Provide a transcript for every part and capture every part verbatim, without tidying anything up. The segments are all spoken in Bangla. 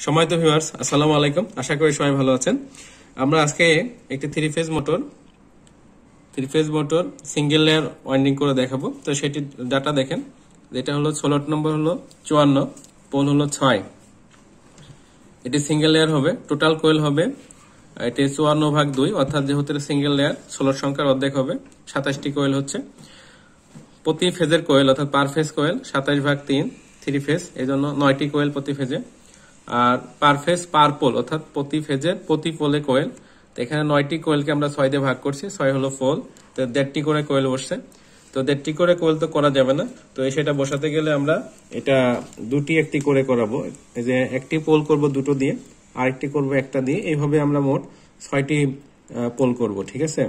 সম্মানিত ভিউয়ার্স, আসসালামু আলাইকুম। আশা করি সবাই ভালো আছেন। আমরা আজকে একটি three phase motor three phase motor single layer winding করে দেখাবো। তো সেটি ডাটা দেখেন, যেটা হলো স্লট নম্বর হলো চুয়ান্ন, পোল হলো ছয়। এটি সিঙ্গেল লেয়ার হবে, টোটাল কোয়েল হবে এটি চুয়ান্ন ভাগ দুই, অর্থাৎ যেহেতু সিঙ্গেল লেয়ার স্লট সংখ্যার অর্ধেক হবে, সাতাশটি কোয়েল হচ্ছে। প্রতি ফেজের কোয়েল অর্থাৎ পার ফেজ কোয়েল সাতাশ ভাগ তিন, থ্রি ফেজ, এই জন্য নয়টি কোয়েল প্রতি ফেজে। আর পার ফেজ পার পোল অর্থাৎ প্রতি ফেজের প্রতি পোলে কোয়েল। তো এখানে নয়টি কোয়েলকে আমরা ছয় দিয়ে ভাগ করছি, ছয় হলো পোল, তো দেড়টি করে কোয়েল বসছে। তো দেড়টি করে কোয়েল তো করা যাবে না, তো সেটা বসাতে গেলে আমরা এটা দুটি একটি করে করাবো। এই যে একটি পোল করব দুটো দিয়ে, আরেকটি করব একটা দিয়ে, এইভাবে আমরা মোট ছয়টি পোল করব, ঠিক আছে।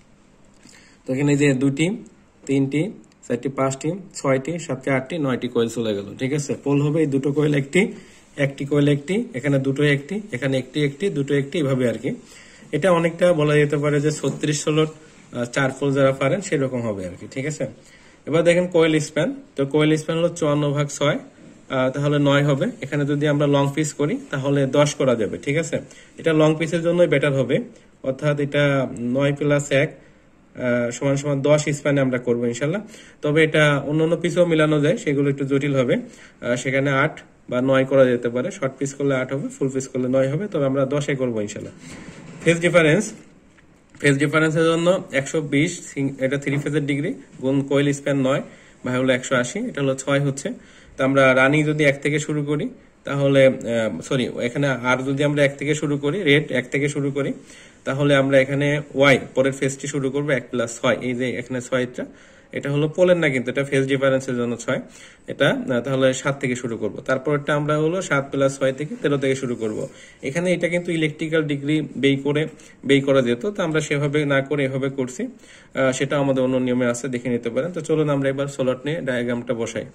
তো এখানে যে দুটি, তিনটি, চারটি, পাঁচটি, ছয়টি, সাতটি, আটটি, নয়টি কোয়েল চলে গেল, ঠিক আছে। পোল হবে এই দুটো কোয়েল একটি, একটি কোয়েল একটি, এখানে দুটো একটি, এখানে একটি একটি, দুটো একটি, এভাবে আর কি। এটা অনেকটা বলা যেতে পারে যে ছত্রিশ ষোলোর চার পোল যারা পারেন সেরকম হবে আর কি, ঠিক আছে। এবার দেখেন কোয়েল স্প্যান, তো কোয়েল স্প্যান হলো চুয়ান্ন ভাগ ছয়, তাহলে নয় হবে। এখানে যদি আমরা লং পিস করি তাহলে দশ করা যাবে, ঠিক আছে। এটা লং পিসের জন্যই বেটার হবে, অর্থাৎ এটা নয় প্লাস এক সমান সমান দশ স্প্যানে আমরা করবো ইনশাল্লাহ। তবে এটা অন্যান্য পিসও মিলানো যায়, সেগুলো একটু জটিল হবে, সেখানে আট বা নয় করা যেতে পারে। শর্ট পিস করলে আট হবে, ফুল পিস করলে নয় হবে, তবে আমরা দশে করবো ইনশাল্লাহ। ফেজ ডিফারেন্স, ফেজ ডিফারেন্সের জন্য একশো বিশ, এটা থ্রি ফেজের ডিগ্রি, গুণ কোয়েল স্প্যান নয়, ভাই হলো একশো আশি, এটা হলো ছয় হচ্ছে। তো আমরা রানিং যদি এক থেকে শুরু করি তাহলে সরি এখানে আর যদি আমরা এক থেকে শুরু করি, রেড এক থেকে শুরু করি, তাহলে আমরা এখানে ওয়াই পরের ফেজটি শুরু করবো এক প্লাস ছয়। এই যে এখানে ছয়টা, এটা হলো পোলের না, কিন্তু এটা ফেজ ডিফারেন্সের জন্য ছয়, এটা তাহলে সাত থেকে শুরু করব। তারপরটা আমরা হলো সাত প্লাস ছয় থেকে তেরো থেকে শুরু করব। এখানে এটা কিন্তু ইলেকট্রিক্যাল ডিগ্রি বেই করে বেই করা যেত, তো আমরা সেভাবে না করে এভাবে করছি, সেটা আমাদের অন্য নিয়মে আছে, দেখে নিতে পারেন। তো চলুন আমরা এবার সোলট নিয়ে ডায়াগ্রামটা বসাই।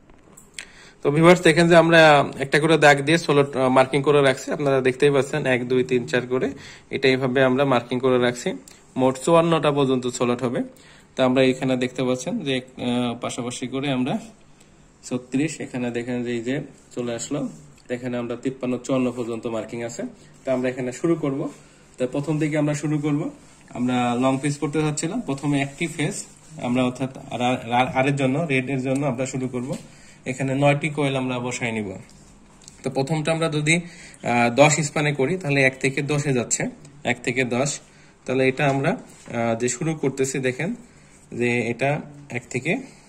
তো ভিউয়ার্স দেখেন যে আমরা একটা করে দাগ দিয়ে সোলট মার্কিং করে রাখছি, আপনারা দেখতেই পাচ্ছেন এক দুই তিন চার করে, এটা এইভাবে আমরা মার্কিং করে রাখছি। মোট চুয়ান্নটা পর্যন্ত সোলট হবে। তো আমরা এখানে দেখতে পাচ্ছেন যে পাশাপাশি করে আমরা ছত্রিশ, এখানে দেখেন যে এই যে চলে আসলো, এখানে আমরা তিপ্পান্ন চুয়ান্ন পর্যন্ত মার্কিং আছে। তো আমরা এখানে শুরু করব। তো প্রথম দিকে আমরা শুরু করব, আমরা লং ফেজ করতে যাচ্ছিলাম, প্রথমে একটি ফেজ আমরা অর্থাৎ আর এর জন্য, রেড এর জন্য আমরা শুরু করব। এখানে নয়টি কোয়েল আমরা বসাই নিব। তো প্রথমটা আমরা যদি দশ স্পানে করি তাহলে এক থেকে দশে যাচ্ছে, এক থেকে দশ, তাহলে এটা আমরা যে শুরু করতেছি দেখেন যে এটা এক থেকে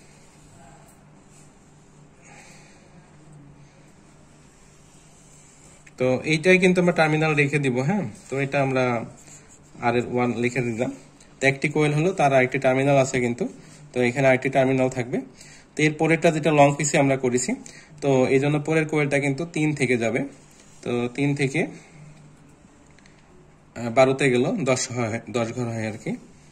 তো এইটাই কিন্তু আমরা টার্মিনাল রেখে দিব, হ্যাঁ। তো এটা আমরা আর এর ওয়ান লিখে দিলাম। তো একটি কোয়েল হলো, তার আরেকটি টার্মিনাল আছে কিন্তু, তো এখানে আরেকটি টার্মিনাল থাকবে। তো এর পরেরটা যেটা লং পিসে আমরা করেছি, তো এই জন্য পরের কোয়েলটা কিন্তু তিন থেকে যাবে। তো তিন থেকে বারোতে গেল দশ হয়, দশ ঘর হয় আর কি।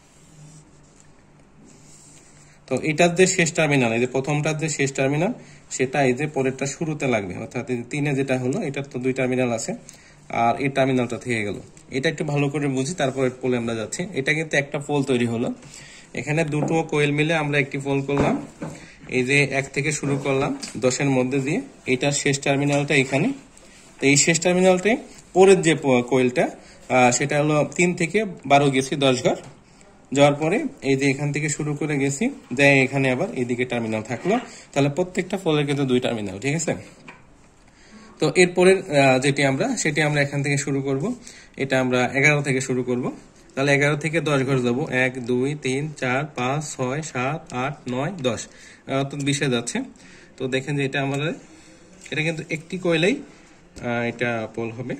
তো এটার যে শেষ টার্মিনাল, এই যে প্রথমটার যে শেষ টার্মিনাল, সেটা এই যে পরেরটা শুরুতে লাগবে, অর্থাৎ তিনে যেটা হলো, এটার তো দুই টার্মিনাল আছে, আর এই টার্মিনালটা থেকে গেল। এটা একটু ভালো করে বুঝি, তারপরে পোলে আমরা যাচ্ছি। এটা কিন্তু একটা পোল তৈরি হলো, এখানে দুটো কোয়েল মিলে আমরা একটি পোল করলাম। এই যে এক থেকে শুরু করলাম দশের মধ্যে দিয়ে, এইটার শেষ টার্মিনালটা এখানে। তো এই শেষ টার্মিনালটাই পরের যে কোয়েলটা, সেটা হলো তিন থেকে বারো গেছি দশ ঘর যাওয়ার পরে, এই যে এখান থেকে শুরু করে গেছি, যাই এখানে আবার এইদিকে টার্মিনাল থাকলো। তাহলে প্রত্যেকটা পোলের কিন্তু দুই টার্মিনাল, ঠিক আছে। তো এরপরের যেটি আমরা সেটি আমরা এখান থেকে শুরু করব, এটা আমরা এগারো থেকে শুরু করব। তাহলে এগারো থেকে দশ ঘর যাবো, এক দুই তিন চার পাঁচ ছয় সাত আট নয় দশ, তো বিশে যাচ্ছে। তো দেখেন যে এটা আমাদের, এটা কিন্তু একটি কোয়েলেই এটা পোল হবে।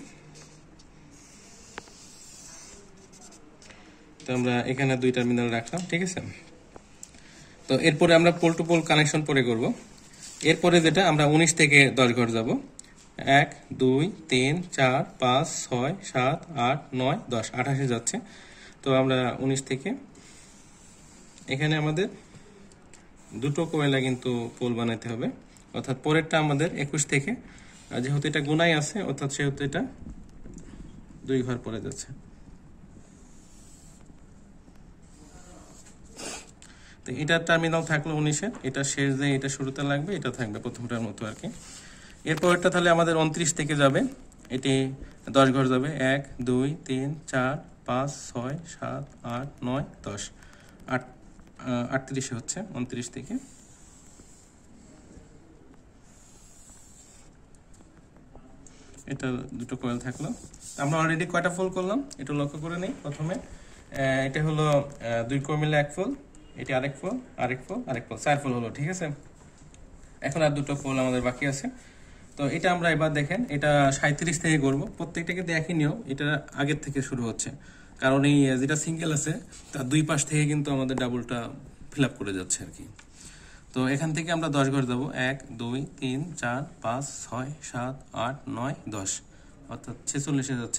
তো আমরা এখানে দুই টার্মিনাল রাখলাম, ঠিক আছে। তো এরপরে আমরা পোল টু পোল কানেকশন পরে করব। এরপরে যেটা আমরা উনিশ থেকে দশ ঘর যাব, এক দুই তিন চার পাঁচ ছয় সাত আট নয় দশ, আঠাশে যাচ্ছে। তো আমরা উনিশ থেকে, এখানে আমাদের দুটো কোয়েলা কিন্তু পোল বানাইতে হবে, অর্থাৎ পরেরটা আমাদের একুশ থেকে, যেহেতু এটা গুনাই আছে অর্থাৎ সেহেতু এটা দুই ঘর পরে যাচ্ছে। তো এটা টার্মিনাল থাকলো উনিশে, এটা শেষ দিয়ে এটা শুরুতে লাগবে, এটা থাকবে প্রথমটার মতো আর কি। এরপরটা তাহলে আমাদের উনত্রিশ থেকে যাবে, এটি দশ ঘর যাবে, এক দুই তিন চার পাঁচ ছয় সাত আট নয় দশ, আট আটত্রিশে হচ্ছে উনত্রিশ থেকে। এটা দুটো কয়েল থাকলো। আমরা অলরেডি কয়টা ফুল করলাম এটা লক্ষ্য করে নিই। প্রথমে এটা হলো দুই কোর মিলে এক ফুল, এটি আরেক ফুল, আরেক ফুল, আরেক ফুল, চার ফুল হলো, ঠিক আছে। এখন আর দুটো ফুল আমাদের বাকি আছে। তো এটা আমরা এবার দেখেন এটা সাঁত্রিশ থেকে করবো। প্রত্যেকটা কিন্তু একই নিয়ম, এটা আগের থেকে শুরু হচ্ছে, কারণ এই যেটা সিঙ্গেল আছে তার দুই পাশ থেকে কিন্তু আমাদের ডাবলটা ফিল আপ করে যাচ্ছে আর কি। তো এখান থেকে আমরা দশ ঘর যাবো, এক দুই তিন চার পাঁচ ছয় সাত আট নয় দশ, অর্থাৎ ছেচল্লিশে যাচ্ছে।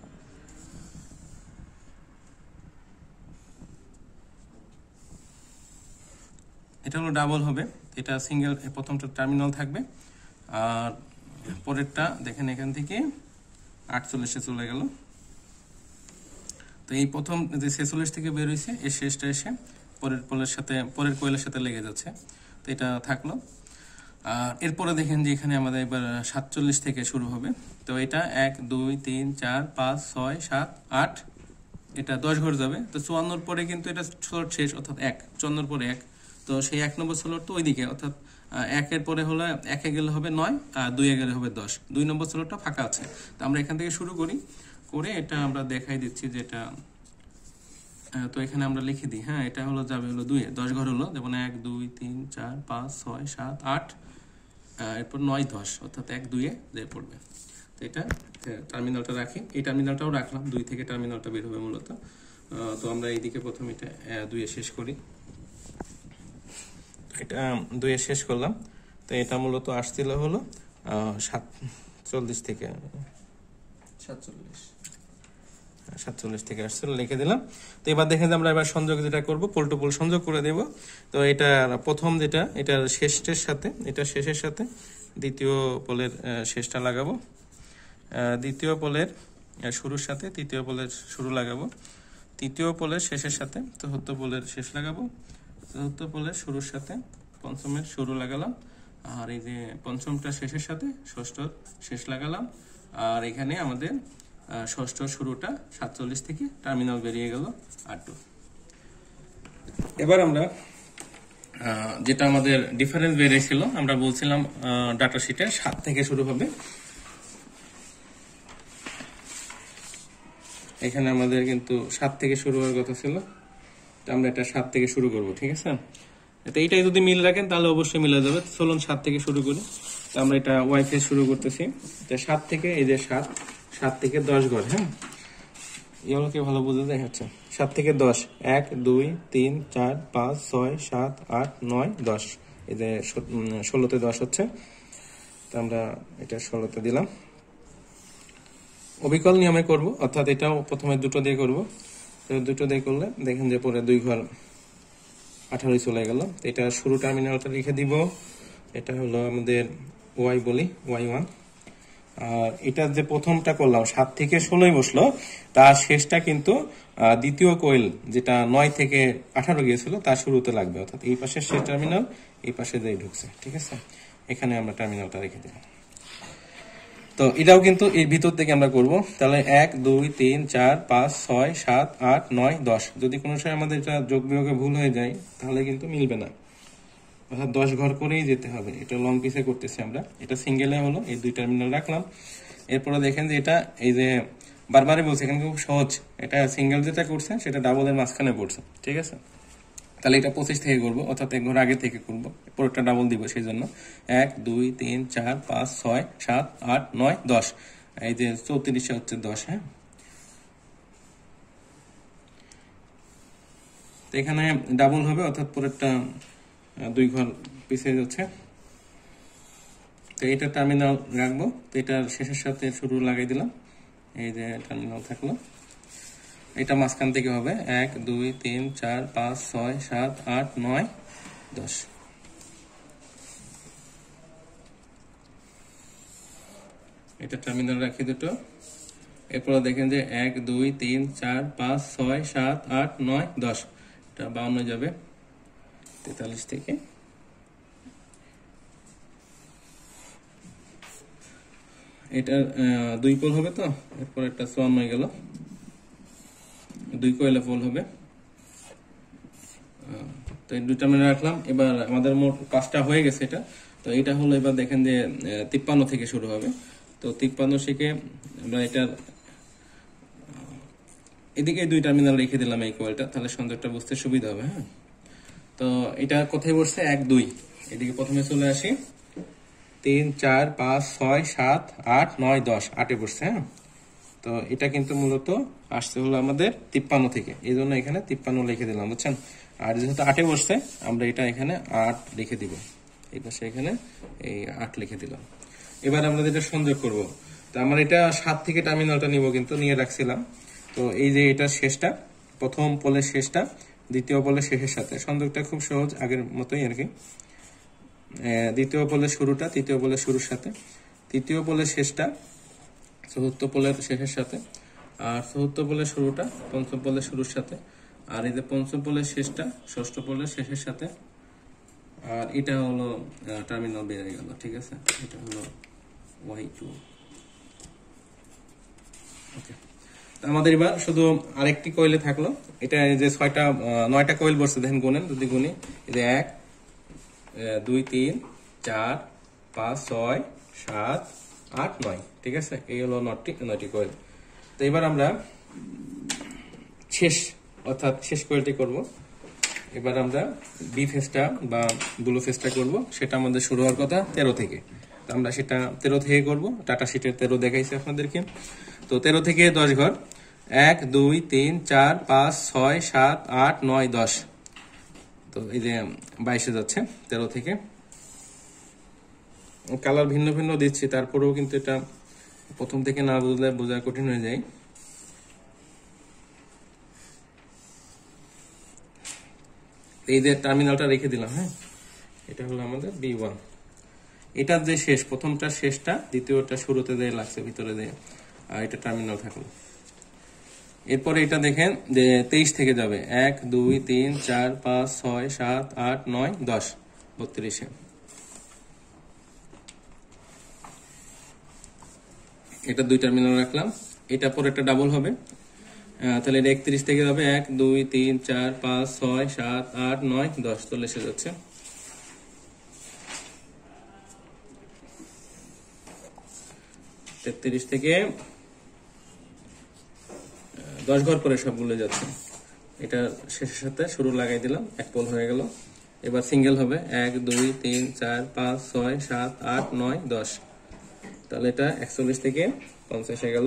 এটা হলো ডাবল হবে, এটা সিঙ্গেল, প্রথমটা টার্মিনাল থাকবে, আর পরেরটা দেখেন এখান থেকে আটচল্লিশে চলে গেল। তো এই প্রথম যে ছেচল্লিশ থেকে বের হয়েছে এই শেষটা এসে পরের পোলের সাথে পরের কোয়েলের সাথে লেগে যাচ্ছে। তো এটা থাকলো। আর এরপরে দেখেন যে এখানে আমাদের এবার সাতচল্লিশ থেকে শুরু হবে। তো এটা এক দুই তিন চার পাঁচ ছয় সাত আট, এটা দশ ঘর যাবে। তো চুয়ান্নর পরে কিন্তু এটা স্লট শেষ, অর্থাৎ এক, চুয়ান্নর পরে এক। তো সেই এক নম্বর স্লট তো ওইদিকে, অর্থাৎ একের পরে হলো একে গেলে হবে নয়, আর দুইয়ে গেলে হবে দশ, দুই নম্বর স্লটটা ফাঁকা আছে। তো আমরা এখান থেকে শুরু করি, করে এটা আমরা দেখাই দিচ্ছি যেটা। তো এখানে আমরা লিখে দিই, হ্যাঁ এটা হলো যাবে হলো দুই, দশ ঘর হলো, যেমন এক দুই তিন চার পাঁচ ছয় সাত আট, এরপর নয় দশ, অর্থাৎ এক দুইয়ে যে পড়বে। তো এটা টার্মিনালটা রাখি, এই টার্মিনালটাও রাখলাম, দুই থেকে টার্মিনালটা বের হবে মূলত। তো আমরা এইদিকে প্রথম এটা দুইয়ে শেষ করি, এটা দুইয়ে শেষ করলাম। তো এটা মূলত আসছিল হলো সাতচল্লিশ থেকে, সাতচল্লিশ সাতচল্লিশ থেকে আসছিল, লিখে দিলাম। তো এবার দেখেন যে আমরা এবার সংযোগ যেটা করবো, পোল টু পোল সংযোগ করে দেব। তো এটা প্রথম যেটা, এটা শেষের সাথে, এটা শেষের সাথে দ্বিতীয় পোলের শেষটা লাগাবো, দ্বিতীয় পোলের শুরুর সাথে তৃতীয় পোলের শুরু লাগাবো, তৃতীয় পোলের শেষের সাথে চতুর্থ পোলের শেষ লাগাবো, চতুর্থ পোলের শুরুর সাথে পঞ্চমের শুরু লাগালাম, আর এই যে পঞ্চমটা শেষের সাথে ষষ্ঠর শেষ লাগালাম। আর এখানে আমাদের ষষ্ঠ শুরুটা সাতচল্লিশ থেকে টার্মিনাল বেরিয়ে গেল আর টু। এবার আমরা যেটা আমাদের ডিফারেন্স বেরিয়েছিল, আমরা বলছিলাম ডাটা শিটে সাত থেকে শুরু হবে। এখানে আমাদের কিন্তু সাত থেকে শুরু হওয়ার কথা ছিল, আমরা এটা সাত থেকে শুরু করব, ঠিক আছে। তো এইটাই যদি মিল রাখেন তাহলে অবশ্যই মিলে যাবে। চলুন সাত থেকে শুরু করি। তো আমরা এটা ওয়াইফাই শুরু করতেছি, সাত থেকে, এই যে সাত, সাত থেকে দশ ঘর, হ্যাঁ এগুলোকে ভালো বুঝে দেখাচ্ছে। সাত থেকে দশ, এক দুই তিন চার পাঁচ ছয় সাত আট নয় দশ, এই যে ষোলোতে দশ হচ্ছে। তো আমরা এটা ষোলোতে দিলাম। অবিকল নিয়মে করব, অর্থাৎ এটাও প্রথমে দুটো দিয়ে করব। তো দুটো দিয়ে করলে দেখেন যে পরে দুই ঘর আঠারোই চলে গেল। এটা শুরু টার্মিনালটা লিখে দিব, এটা হলো আমাদের ওয়াই বলি, ওয়াই ওয়ান। আর এটা যে প্রথমটা করলাম সাত থেকে ষোলোই বসলো, তার শেষটা কিন্তু দ্বিতীয় কোয়েল যেটা নয় থেকে আঠারো গিয়েছিল তার শুরুতে লাগবে, অর্থাৎ এই পাশে শেষ টার্মিনাল, এই পাশে যেই ঢুকছে, ঠিক আছে। এখানে আমরা টার্মিনালটা রেখে দিলাম। তো এটাও কিন্তু এর ভিতর থেকে আমরা করব। তাহলে এক দুই তিন চার পাঁচ ছয় সাত আট নয় দশ, যদি কোনো সময় আমাদের এটা যোগ বিয়োগে ভুল হয়ে যায় তাহলে কিন্তু মিলবে না, অর্থাৎ দশ ঘর করেই যেতে হবে। এটা লং পিসে করতেছি আমরা, এটা সিঙ্গেলে হলো, এই দুই টার্মিনাল রাখলাম। এরপরে দেখেন যে এটা এই যে বারবারই বলছে, এখানে খুব সহজ, এটা সিঙ্গেল যেটা করছে সেটা ডাবলের মাঝখানে পড়ছে, ঠিক আছে। তাহলে এটা পঁচিশ থেকে করবো, অর্থাৎ এক ঘর আগে থেকে করবো, পরেরটা ডাবল দিব, সেই জন্য এক দুই তিন চার পাঁচ ছয় সাত আট নয় দশ, এই যে চৌত্রিশে হচ্ছে দশ, হ্যাঁ। তো এখানে ডাবল হবে, অর্থাৎ পরেরটা দুই ঘর পিছিয়ে যাচ্ছে। তো এটা টার্মিনাল রাখবো, তো এটার শেষের সাথে শুরু লাগাই দিলাম, এই যে টার্মিনাল থাকলো। এটা মাঝখান থেকে হবে এক দুই তিন চার পাঁচ ছয় সাত আট নয় দশ। এটা টার্মিনাল রাখি দুটো। এরপর দেখেন যে এক দুই তিন চার পাঁচ ছয় সাত আট নয় দশ, এটা বাউন্ন যাবে তেতাল্লিশ থেকে। এটার দুই পোল হবে, তো এরপর একটা সোয়ান হয়ে গেল, দুই কয়েলে পোল হবে। তো এই দুইটা মিলে রাখলাম। এবার আমাদের মোট পাঁচটা হয়ে গেছে এটা। তো এটা হলো, এবার দেখেন যে তিপ্পান্ন থেকে শুরু হবে। তো তিপ্পান্ন থেকে আমরা এটার এদিকে দুই টার্মিনাল রেখে দিলাম এই কয়েলটা, তাহলে সংযোগটা বুঝতে সুবিধা হবে। হ্যাঁ, তো এটা কোথায় বসছে, এক দুই, এদিকে প্রথমে চলে আসি, তিন চার পাঁচ ছয় সাত আট নয় দশ, আটে বসছে। হ্যাঁ, তো এটা কিন্তু মূলত আসছে হলো আমাদের তিপ্পান্ন থেকে, এই জন্য এখানে তিপ্পান্ন লিখে দিলাম, বুঝছেন। আর যেহেতু আটে বসছে, আমরা এটা এখানে আট লিখে দিব, এই পাশে এখানে এই আট লিখে দিলাম। এবার আমরা যেটা সংযোগ করব, তো আমরা এটা সাত থেকে টার্মিনালটা নিব, কিন্তু নিয়ে রাখছিলাম। তো এই যে এটা শেষটা, প্রথম পোলের শেষটা দ্বিতীয় পোলের শেষের সাথে, সংযোগটা খুব সহজ, আগের মতোই আর কি। দ্বিতীয় পোলের শুরুটা তৃতীয় পোলের শুরুর সাথে, তৃতীয় পোলের শেষটা চতুর্থ পোলের শেষের সাথে, আর চতুর্থ পোলের শুরুটা পঞ্চম পোলের শুরুর সাথে, আর এই যে পঞ্চম পোলের শেষটা ষষ্ঠ পোলের শেষের সাথে। আর এটা হলো টার্মিনাল বেরিয়ে গেল, ঠিক আছে। এটা হলো ওয়াই টু। ওকে, আমাদের এবার শুধু আরেকটি কয়েলে থাকলো। এটা যে ছয়টা নয়টা কয়েল বসছে, দেখেন গুনেন, যদি গুনি, এই যে এক দুই তিন চার পাঁচ ছয় সাত আট নয়, ঠিক আছে। এই হলো নয়টি নয়টি কয়েল। তো এবার আমরা শেষ অর্থাৎ শেষ কয়েলটি করব। এবার আমরা বি ফেজটা বা ব্লু ফেজটা করব, সেটা আমাদের শুরু হওয়ার কথা তেরো থেকে। তো আমরা সেটা তেরো থেকে করব, টাটা শিটের তেরো দেখাইছে আপনাদেরকে। তো তেরো থেকে দশ ঘর, এক দুই তিন চার পাঁচ ছয় সাত আট নয় দশ। তো এই যে বাইশে যাচ্ছে তেরো থেকে। কালার ভিন্ন ভিন্ন দিচ্ছি, তারপরেও কিন্তু এটা প্রথম থেকে না বুঝলে বোঝা কঠিন হয়ে যায়। এই যে টার্মিনালটা রেখে দিলাম। হ্যাঁ, এটা হলো আমাদের বি ওয়ান। এটার যে শেষ, প্রথমটা শেষটা, দ্বিতীয়টা শুরুতে দিয়ে লাগছে ভিতরে দিয়ে, আর এটা টার্মিনাল থাকলো। এরপরে এটা দেখেন যে তেইশ থেকে যাবে, এক দুই তিন চার পাঁচ ছয় সাত আট নয় দশ, বত্রিশে। এটা দুই টার্মিনাল রাখলাম। এটা পরে একটা ডাবল হবে, তাহলে এটা একত্রিশ থেকে যাবে, এক দুই তিন চার পাঁচ ছয় সাত আট নয় দশ, চল্লিশে যাচ্ছে। তেত্রিশ থেকে দশ ঘর পরে সবগুলো যাচ্ছে। এটা শেষের সাথে শুরু লাগাই দিলাম, এক পোল হয়ে গেল। এবার সিঙ্গেল হবে, এক দুই তিন চার পাঁচ ছয় সাত আট নয় দশ, তাহলে এটা একচল্লিশ থেকে পঞ্চাশে গেল।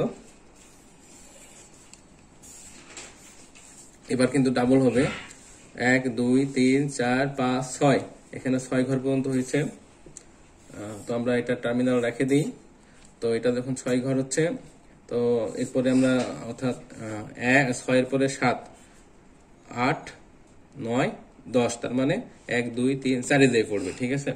এবার কিন্তু ডাবল হবে, এক দুই তিন চার পাঁচ ছয়, এখানে ছয় ঘর পর্যন্ত হয়েছে। তো আমরা এটা টার্মিনাল রেখে দিই। তো এটা যখন ছয় ঘর হচ্ছে, তো এরপরে আমরা অর্থাৎ ছয়ের পরে সাত আট নয় দশ, তার মানে এক দুই তিন চারে দিয়ে পড়বে, ঠিক আছে।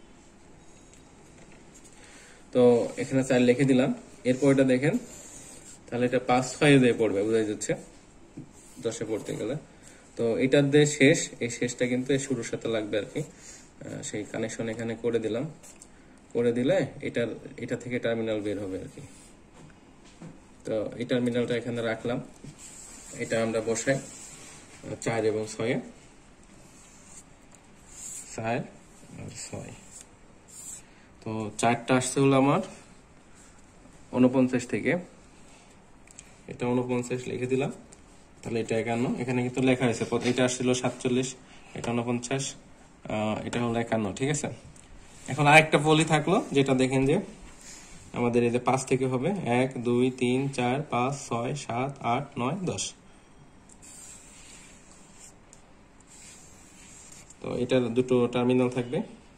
তো এখানে চার লিখে দিলাম। এরপর এটা দেখেন, তাহলে এটা পাঁচ ছয় দিয়ে পড়বে, বোঝাই যাচ্ছে দশে পড়তে গেলে। তো এটার দিয়ে শেষ, এই শেষটা কিন্তু এই শুরুর সাথে লাগবে আর কি। সেই কানেকশন এখানে করে দিলাম, করে দিলে এটার এটা থেকে টার্মিনাল বের হবে আর কি। তো এই টার্মিনালটা এখানে রাখলাম। এটা আমরা বসাই চার এবং ছয়ে, চার আর ছয়। তো চারটা আসছে হলো আমার উনপঞ্চাশ থেকে, এটা উনপঞ্চাশ লিখে দিলাম, তাহলে এটা একান্ন। এখানে কিন্তু লেখা হয়েছে, এটা আসছিল সাতচল্লিশ, এটা উনপঞ্চাশ, এটা হলো একান্ন, ঠিক আছে। এখন আরেকটা পলি থাকলো, যেটা দেখেন যে আমাদের এই যে পাঁচ থেকে হবে, এক দুই তিন চার পাঁচ ছয় সাত আট নয় দশ। তো এটার দুটো টার্মিনাল থাকবে।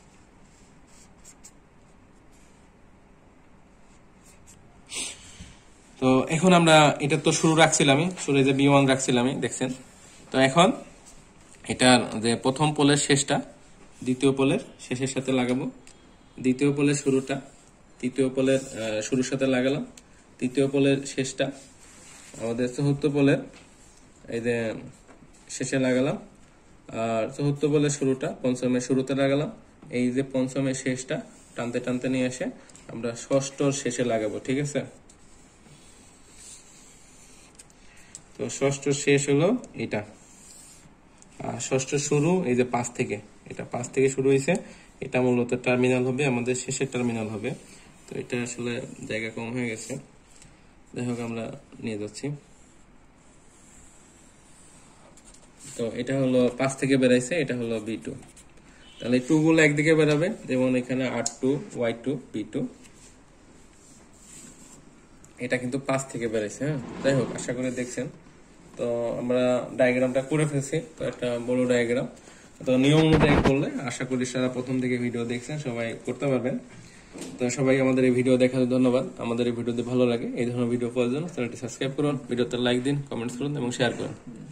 তো এখন আমরা এটা তো শুরু রাখছিলামই, শুরু যে বি ওয়ান রাখছিলামই, দেখছেন। তো এখন এটার যে প্রথম পোলের শেষটা দ্বিতীয় পোলের শেষের সাথে লাগাবো, দ্বিতীয় পোলের শুরুটা তৃতীয় পোলের শুরুর সাথে লাগালাম, তৃতীয় পোলের শেষটা আমাদের চতুর্থ পোলের এই যে শেষে লাগালাম, আর চতুর্থ পোলের শুরুটা পঞ্চমের শুরুতে লাগালাম, এই যে পঞ্চমের শেষটা টানতে টানতে নিয়ে এসে আমরা ষষ্ঠর শেষে লাগাবো, ঠিক আছে? তো ষষ্ঠ শেষ হলো এটা, আর ষষ্ঠ শুরু এই যে পাঁচ থেকে, এটা পাঁচ থেকে শুরু হয়েছে, এটা মূলত টার্মিনাল হবে, আমাদের শেষের টার্মিনাল হবে। তো এটা আসলে জায়গা কম হয়ে গেছে, যাই হোক আমরা নিয়ে যাচ্ছি। তো এটা হলো পাঁচ থেকে বেরাইছে, এটা হলো বি টু। তাহলে টু গুলো একদিকে বেরাবে, যেমন এখানে R two, Y two, B two, এটা কিন্তু পাঁচ থেকে বেরাইছে। হ্যাঁ, যাই হোক আশা করে দেখছেন। তো আমরা ডায়াগ্রামটা করে ফেলছি, তো একটা বড় ডায়াগ্রাম। তো নিয়ম অনুযায়ী করলে আশা করি সারা প্রথম থেকে ভিডিও দেখছেন সবাই করতে পারবেন। তো সবাই আমাদের এই ভিডিও দেখার ধন্যবাদ। আমাদের এই ভিডিও যদি ভালো লাগে, এই ধরনের ভিডিও পাওয়ার জন্য চ্যানেলটি সাবস্ক্রাইব করুন, ভিডিওতে লাইক দিন, কমেন্টস করুন এবং শেয়ার করুন।